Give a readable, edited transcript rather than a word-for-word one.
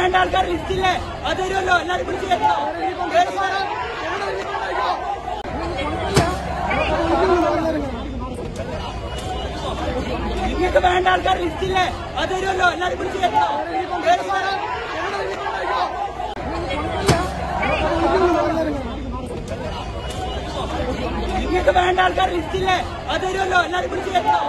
വേണ്ട ആൾക്കാർ ലിസ്റ്റില്ലേ അത് തരുമല്ലോ എല്ലാവരും പിടിച്ച് കയറ്റോ. നിങ്ങൾക്ക് വേണ്ട ആൾക്കാർ ലിസ്റ്റില്ലേ അത് തരുമല്ലോ എല്ലാവരും പിടിച്ച് കയറ്റോ. നിങ്ങൾക്ക് വേണ്ട ആൾക്കാർ ലിസ്റ്റില്ലേ അത് തരുമല്ലോ എല്ലാവരും പിടിച്ച് കയറ്റോ.